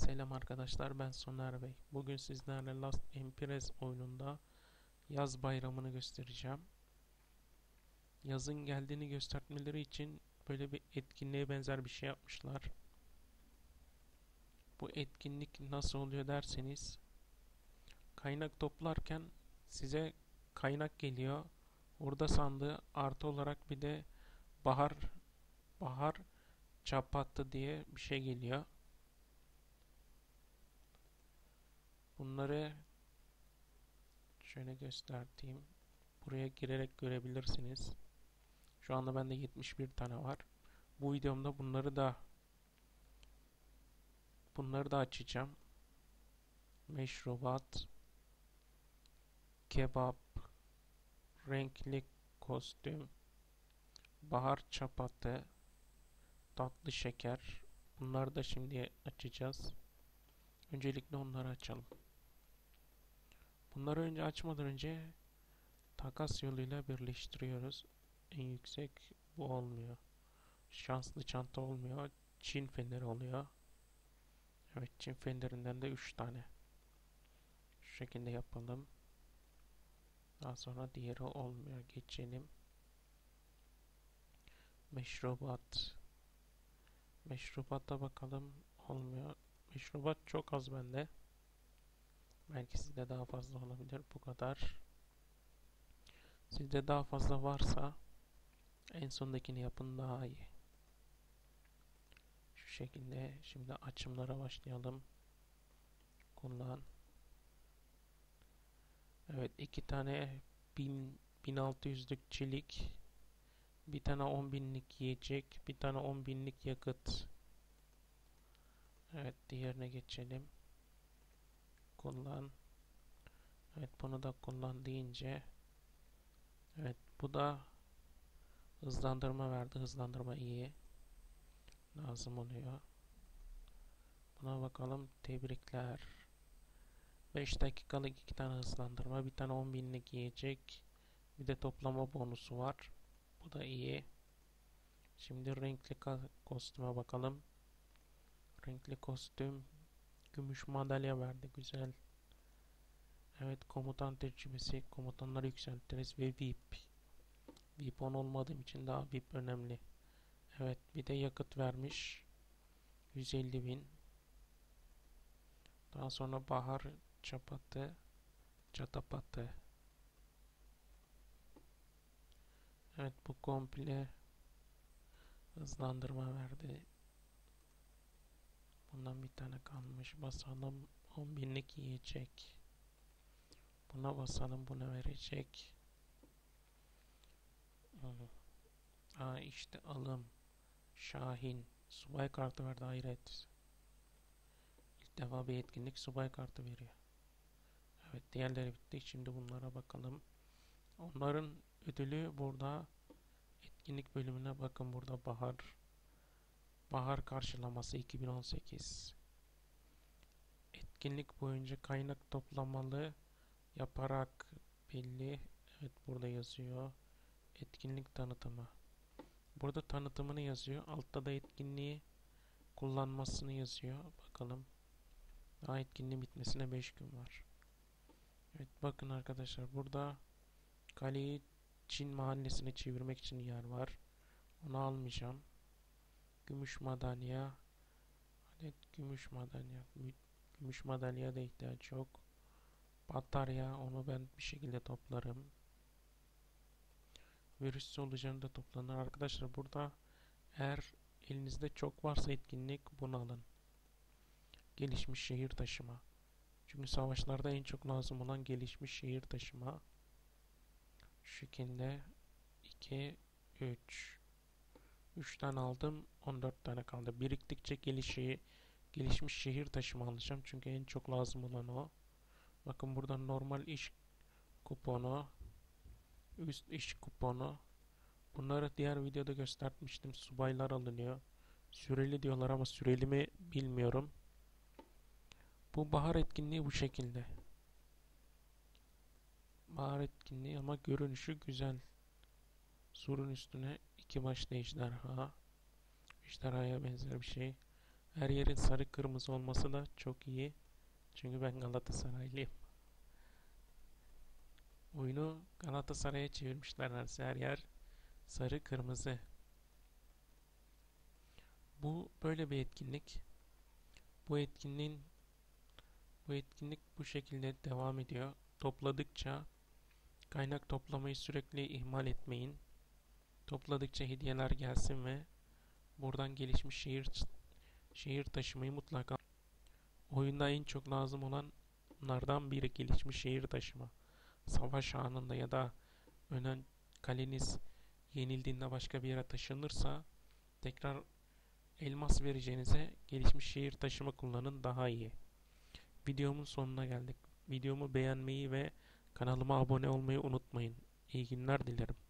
Selam arkadaşlar, ben Soner Bey. Bugün sizlerle Last Empress oyununda yaz bayramını göstereceğim. Yazın geldiğini göstermeleri için böyle bir etkinliğe benzer bir şey yapmışlar. Bu etkinlik nasıl oluyor derseniz, kaynak toplarken size kaynak geliyor. Orada sandığı artı olarak bir de bahar bahar çapattı diye bir şey geliyor. Bunları şöyle göstereyim. Buraya girerek görebilirsiniz. Şu anda bende 71 tane var. Bu videomda bunları da açacağım. Meşrubat, kebap, renkli kostüm, bahar çapatı, tatlı şeker. Bunları da şimdi açacağız. Öncelikle onları açalım. Bunları açmadan önce takas yoluyla birleştiriyoruz. En yüksek bu olmuyor. Şanslı çanta olmuyor. Çin feneri oluyor. Evet, Çin fenerinden de 3 tane. Şu şekilde yapalım. Daha sonra diğeri olmuyor. Geçelim. Meşrubat. Meşrubata bakalım. Olmuyor. Meşrubat çok az bende. Belki sizde daha fazla olabilir. Bu kadar. Sizde daha fazla varsa en sondakini yapın, daha iyi. Şu şekilde şimdi açımlara başlayalım. Kullan. Evet, iki tane 1600'lük çelik, bir tane 10.000'lik yiyecek, bir tane 10.000'lik yakıt. Evet, diğerine geçelim. Kullan. Evet, bunu da kullan deyince, evet, bu da hızlandırma verdi. Hızlandırma iyi. Lazım oluyor. Buna bakalım. Tebrikler. 5 dakikalık 2 tane hızlandırma, bir tane 10.000'lik yiyecek, bir de toplama bonusu var. Bu da iyi. Şimdi renkli kostüme bakalım. Renkli kostüm gümüş madalya verdi. Güzel. Evet, komutan tecrübesi. Komutanları yükseltiriz ve VIP. VIP 10 olmadığım için daha VIP önemli. Evet, bir de yakıt vermiş. 150.000. Daha sonra bahar çapatı, çatapatı. Evet, bu komple hızlandırma verdi. Bundan bir tane kalmış. Basalım. 10.000'lik yiyecek. Buna basalım. Buna verecek. Aa, işte alım. Şahin. Subay kartı verdi. Hayret. İlk defa bir etkinlik subay kartı veriyor. Evet, diğerleri bitti. Şimdi bunlara bakalım. Onların ödülü burada. Etkinlik bölümüne bakın. Burada bahar. Bahar karşılaması 2018. Etkinlik boyunca kaynak toplamalı yaparak belli. Evet, burada yazıyor. Etkinlik tanıtımı. Burada tanıtımını yazıyor. Altta da etkinliği kullanmasını yazıyor. Bakalım. Daha etkinliğin bitmesine 5 gün var. Evet, bakın arkadaşlar, burada kaleyi Çin mahallesine çevirmek için yer var. Onu almayacağım. Gümüş madalya. Adet gümüş madalya. Gümüş madalya da ihtiyaç yok. Batarya, onu ben bir şekilde toplarım. Virüs solucanı da toplanır. Arkadaşlar, burada eğer elinizde çok varsa etkinlik, bunu alın. Gelişmiş şehir taşıma. Çünkü savaşlarda en çok lazım olan gelişmiş şehir taşıma. Şu şekilde 2, 3. 3 tane aldım. 14 tane kaldı. Biriktikçe gelişmiş şehir taşıma alacağım. Çünkü en çok lazım olan o. Bakın, burada normal iş kuponu, üst iş kuponu. Bunları diğer videoda göstermiştim. Subaylar alınıyor. Süreli diyorlar ama süreli mi bilmiyorum. Bu bahar etkinliği bu şekilde. Bahar etkinliği ama görünüşü güzel. Surun üstüne iki başlı ejderha. Ejderhaya benzer bir şey. Her yerin sarı kırmızı olması da çok iyi. Çünkü ben Galatasaraylıyım. Oyunu Galatasaray'a çevirmişler neredeyse her yer sarı kırmızı. Bu böyle bir etkinlik. Bu etkinliğin bu etkinlik bu şekilde devam ediyor. Topladıkça kaynak toplamayı sürekli ihmal etmeyin. Topladıkça hediyeler gelsin ve buradan gelişmiş şehir taşımayı mutlaka. Oyunda en çok lazım olanlardan biri gelişmiş şehir taşıma. Savaş anında ya da önen kaleniz yenildiğinde başka bir yere taşınırsa tekrar elmas vereceğinize gelişmiş şehir taşıma kullanın, daha iyi. Videomun sonuna geldik. Videomu beğenmeyi ve kanalıma abone olmayı unutmayın. İyi günler dilerim.